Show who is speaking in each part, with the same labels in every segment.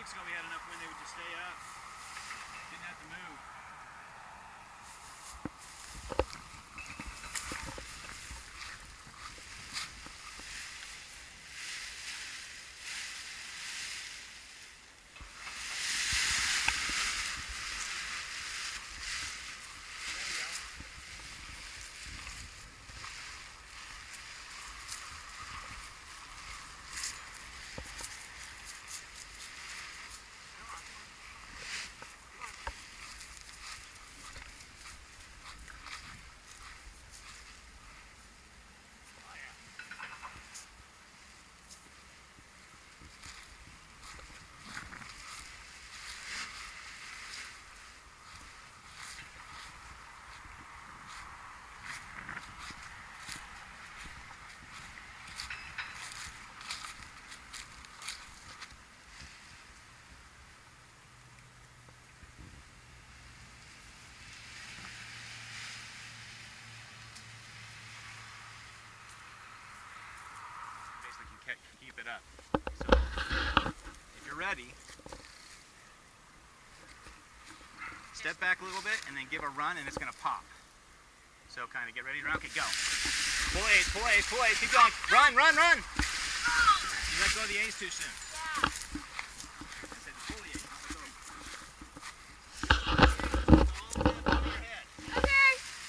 Speaker 1: weeks ago we had enough wind they would just stay up. Didn't have to move. Keep it up. So, if you're ready, step back a little bit and then give a run and it's going to pop. So kind of get ready to run. Okay, go. Pull A's, pull A's, pull A's. Keep going. Run, run, run. You let go of the A's too soon. I said pull the A's, not let go. All the way above your head.
Speaker 2: Okay.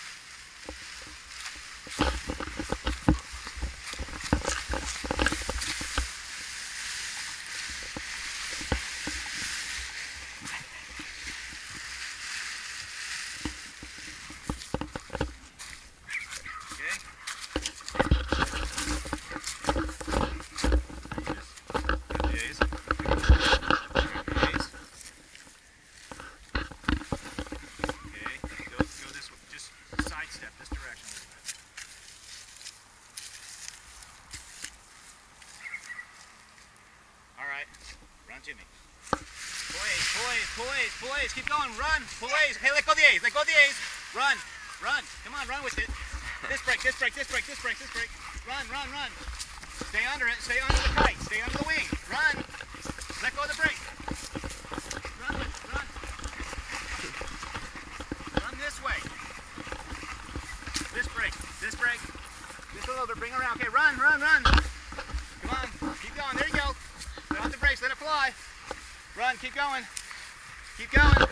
Speaker 1: Run to me. Pull A's, pull A's, pull A's, pull A's. Keep going, run. Pull A's. Hey, let go of the A's, let go of the A's. Run, run. Come on, run with it. This brake, this brake, this brake, this brake, this brake. Run, run, run. Stay under it, stay under the kite, stay under the wing. Run. Let go of the brake. Run with it, run. Run this way. This brake, this brake. Just a little bit, bring it around. Okay, run, run, run. Come on, keep going, there you go. Let off the brakes, let it fly. Run, keep going. Keep going. Oh.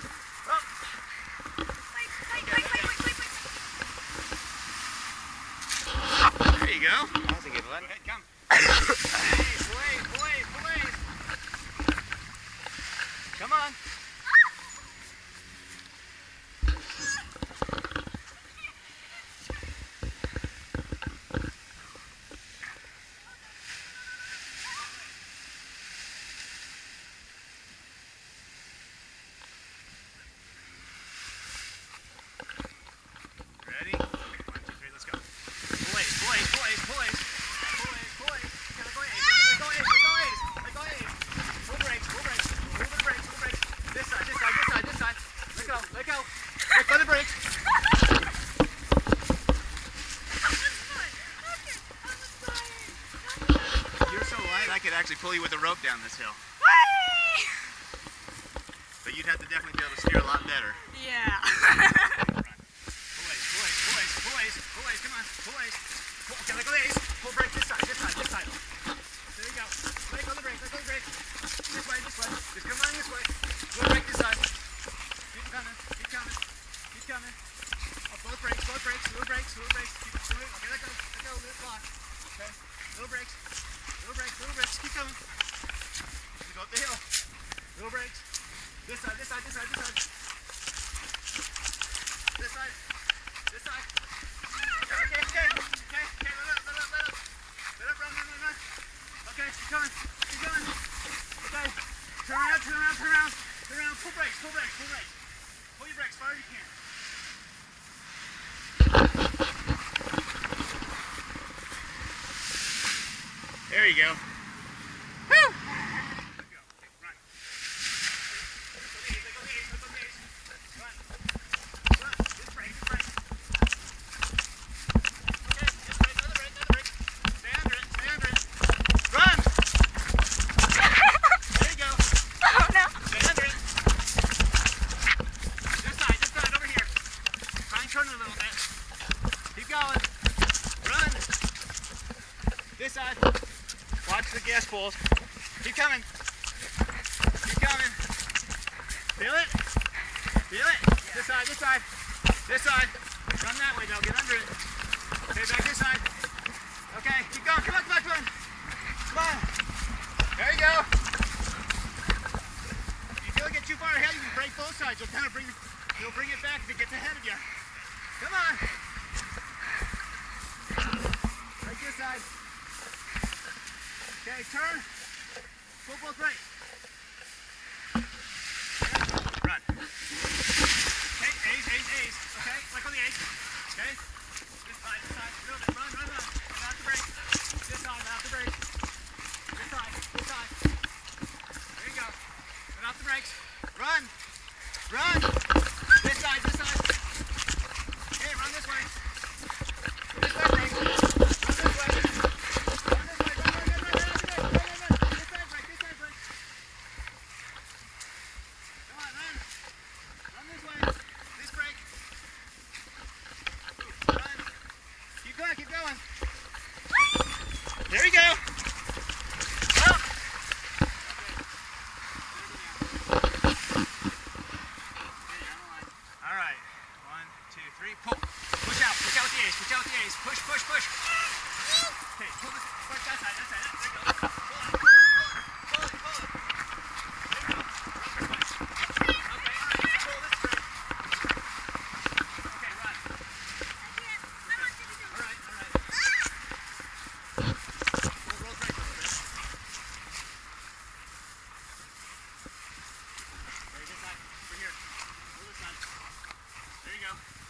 Speaker 1: There you go. That was a good one. Go ahead, come. Pull A's, pull A's, pull A's. Come on. Ready? 1, 2, 3, let's go. Pull A's, pull A's, pull A's, pull A's. Pull A's, pull A's. Okay, let go A's, let go A's, let go A's, let go A's. Pull brakes, pull brakes. Pull the brakes, pull brakes. This side, this side, this side, this side. Let go, let go. Let go of the brakes. You're so light, I could actually pull you with a rope down this hill. But you'd have to definitely be able to steer a lot better.
Speaker 2: Yeah.
Speaker 1: Pull A's, come on, pull A's. Okay, let go of the A's. Pull brake this side, this side, this side. There you go. Let go of the brake, let go of the brake. This way, this way. Just come on this way. Pull brake this side. Keep coming, keep coming, keep coming. Oh, both brakes, little brakes, little brakes. Keep moving. Okay, let go, little block. Okay, little brakes, little brakes, little brakes. Keep coming. You go up the hill. Little brakes. This side, this side, this side, this side. This side, this side. Okay, let up, run. Okay, keep going, keep going. Okay, turn around, pull brakes. Pull your brakes as far as you can. There you go. Woo! gas pulls. Keep coming. Keep coming. Feel it? Feel it? This side, this side. This side. Run that way, though. Get under it. Okay, back this side. Okay, keep going. Come on, come on, come on. Come on. There you go. If you feel it get too far ahead, you can break both sides. You'll kind of bring it back if it gets ahead of you. Come on. Break this side. Okay, turn. Pull both right. Run. Okay, A's. Okay, like on the A's. Okay. This side. Move it. Run. Right off the brake. This side, right off the brake. This side. There you go. Right off the brakes. Run. This side. Okay, run this way. This way, brake. Run this way. Run. This side, brake. Come on, run. Run this way. This brake. Run. Keep going. There you go. Up. All right. 1, 2, 3. Pull. Push out with the A's. Push. Okay, pull this. Push that side. There you go. Pull it. There you go. Okay, all right. Pull this straight. Okay, run. All right. Roll brake a little bit. Ready, this side. Over here. Pull this side. There you go.